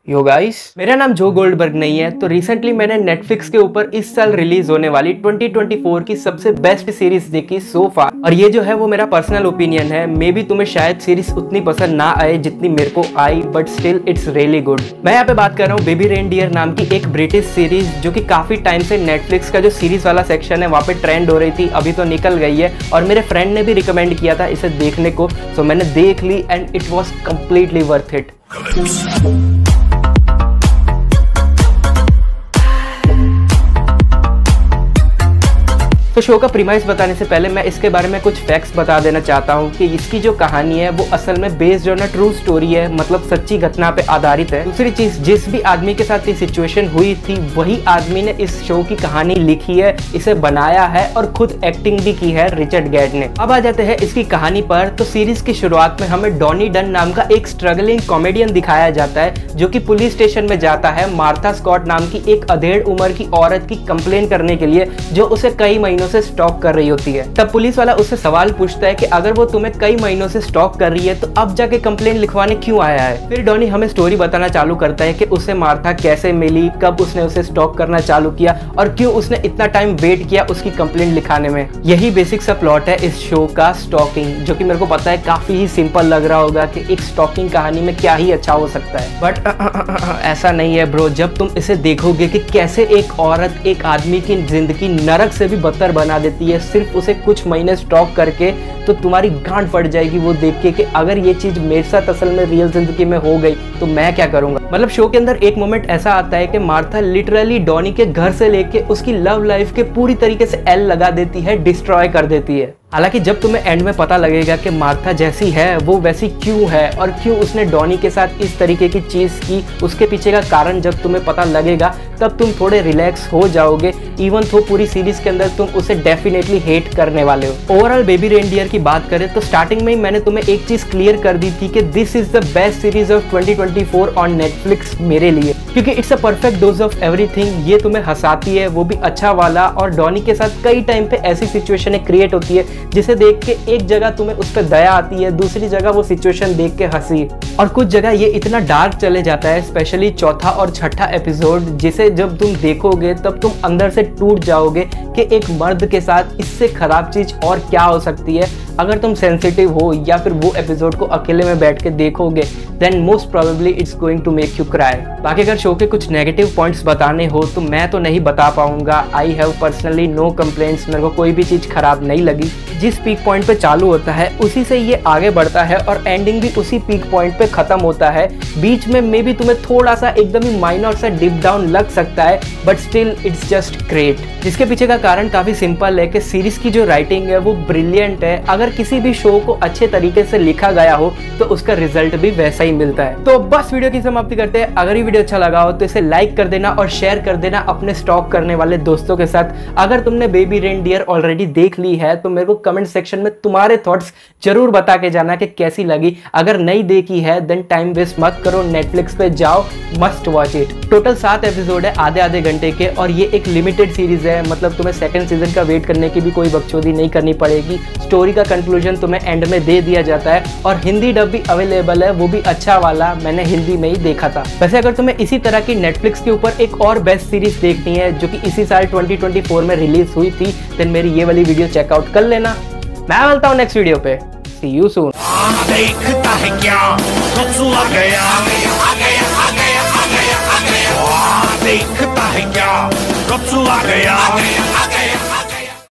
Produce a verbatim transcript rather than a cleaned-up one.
Yo guys, मेरा नाम जो गोल्डबर्ग नहीं है। तो रिसेंटली मैंने नेटफ्लिक्स के ऊपर इस साल रिलीज होने वाली ट्वेंटी ट्वेंटी फोर की सबसे बेस्ट सीरीज देखी सो फार, और ये जो है वो मेरा पर्सनल ओपिनियन है। मे बी तुम्हें शायद सीरीज उतनी पसंद ना आए जितनी मेरे को आई, but still it's really good. मैं यहाँ पे बात कर रहा हूँ बेबी रेनडियर नाम की एक ब्रिटिश सीरीज, जो कि काफी टाइम से नेटफ्लिक्स का जो सीरीज वाला सेक्शन है वहाँ पे ट्रेंड हो रही थी। अभी तो निकल गई है और मेरे फ्रेंड ने भी रिकमेंड किया था इसे देखने को, सो मैंने देख ली and it was completely worth it. तो शो का प्रीमाइस बताने से पहले मैं इसके बारे में कुछ फैक्ट्स बता देना चाहता हूँ कि इसकी जो कहानी है वो असल में based on a true story है, मतलब सच्ची घटना पे आधारित है। दूसरी चीज, जिस भी आदमी के साथ ये सिचुएशन हुई थी वही आदमी ने इस शो की कहानी लिखी है, इसे बनाया है और खुद एक्टिंग भी की है रिचर्ड गेट ने। अब आ जाते हैं इसकी कहानी पर। तो सीरीज की शुरुआत में हमें डॉनी डन नाम का एक स्ट्रगलिंग कॉमेडियन दिखाया जाता है, जो कि पुलिस स्टेशन में जाता है मार्था स्कॉट नाम की एक अधेड़ उम्र की औरत की कंप्लेन करने के लिए, जो उसे कई महीनों से स्टॉक कर रही होती है। तब पुलिस वाला उससे सवाल पूछता है कि अगर वो तुम्हें कई महीनों से स्टॉक कर रही है तो अब जाके कंप्लेन लिखवाने क्यों आया है। फिर डॉनी हमें स्टोरी बताना चालू करता है कि उसे मार्था कैसे मिली, कब उसने उसे स्टॉक करना चालू किया और क्यों उसने इतना टाइम वेट किया उसकी कंप्लेन लिखाने में। यही बेसिक सा प्लॉट है इस शो का, स्टॉकिंग, जो कि मेरे को पता है काफी ही सिंपल लग रहा होगा कि एक स्टॉकिंग कहानी में क्या ही अच्छा हो सकता है, बट ऐसा नहीं है ब्रो। जब तुम इसे देखोगे कि कैसे एक औरत एक आदमी की जिंदगी नरक से भी बदतर बना देती है सिर्फ उसे कुछ महीने स्टॉक करके, तो तुम्हारी गांड फट जाएगी वो देख के कि अगर ये चीज मेरे साथ असल में रियल जिंदगी में हो गई तो मैं क्या करूंगा। मतलब शो के अंदर एक मोमेंट ऐसा आता है कि मार्था लिटरली डॉनी के घर से लेके उसकी लव लाइफ के पूरी तरीके से एल लगा देती है, डिस्ट्रॉय कर देती है। हालांकि जब तुम्हें एंड में पता लगेगा कि मार्था जैसी है वो वैसी क्यों है और क्यों उसने डॉनी के साथ इस तरीके की चीज की, उसके पीछे का कारण जब तुम्हें पता लगेगा तब तुम थोड़े रिलैक्स हो जाओगे, इवन तो पूरी सीरीज के अंदर तुम उसे डेफिनेटली हेट करने वाले हो। ओवरऑल बेबी रेनडियर की बात करें तो स्टार्टिंग में ही मैंने तुम्हें एक चीज क्लियर कर दी थी कि this is the best series of twenty twenty four on Netflix मेरे लिए, क्योंकि it's a perfect dose of everything. ये तुम्हें हंसाती है, वो भी अच्छा वाला, और डॉनी के साथ कई टाइम पे ऐसी सिचुएशन क्रिएट होती है जिसे देख के एक जगह तुम्हें उस पर दया आती है, दूसरी जगह वो सिचुएशन देख के हंसी, और कुछ जगह ये इतना डार्क चले जाता है, स्पेशली चौथा और छठा एपिसोड, जिसे जब तुम देखोगे तब तुम अंदर से टूट जाओगे कि एक मर्द के साथ इससे खराब चीज और क्या हो सकती है। अगर तुम सेंसिटिव हो या फिर वो एपिसोड को अकेले में बैठ के देखोगे then most probably it's going to make you cry. बाकी अगर शो के कुछ नेगेटिव पॉइंट्स बताने हो तो मैं तो नहीं बता पाऊंगा। I have personally no complaints, मेरे को कोई भी चीज खराब नहीं लगी। जिस पीक पॉइंट पे चालू होता है उसी से ये आगे बढ़ता है और एंडिंग भी उसी पीक पॉइंट पे खत्म होता है। बीच में मे बी तुम्हें थोड़ा सा एकदम ही माइनर सा डिप डाउन लग सकता है, but still it's just great. जिसके पीछे का कारण काफी सिंपल है कि सीरीज की जो राइटिंग है वो ब्रिलियंट है। अगर किसी भी शो को अच्छे तरीके से लिखा गया हो तो उसका रिजल्ट भी वैसा ही मिलता है। तो बस वीडियो की समाप्ति करते हैं। अगर ये वीडियो अच्छा लगा हो तो इसे लाइक कर देना और शेयर कर देना अपने स्टॉक करने वाले दोस्तों के साथ। अगर तुमने बेबी रेनडियर ऑलरेडी देख ली है तो मेरे को कमेंट सेक्शन में तुम्हारे थॉट्स जरूर बता के जाना कि कैसी लगी। अगर नहीं देखी है देन टाइम वेस्ट मत करो, नेटफ्लिक्स पे जाओ, मस्ट वॉच इट। टोटल सात एपिसोड है आधे आधे घंटे के, और ये एक लिमिटेड सीरीज है, मतलब तुम्हें सेकंड सीजन का वेट करने की भी कोई बकचोदी नहीं करनी पड़ेगी। स्टोरी का कंक्लूजन तुम्हें एंड में दे दिया जाता है, और हिंदी डब भी अवेलेबल है, वो भी अच्छा वाला, मैंने हिंदी में ही देखा था। वैसे अगर तुम्हें इसी तरह की नेटफ्लिक्स के ऊपर एक और बेस्ट सीरीज देखनी है जो कि इसी साल ट्वेंटी ट्वेंटी फोर में रिलीज हुई थी, देन मेरी ये वाली वीडियो चेकआउट कर लेना। मैं मिलता हूँ नेक्स्ट वीडियो पे, सी यू सून। देखता है क्या रसूला गया, देखता है क्या रसूला गया।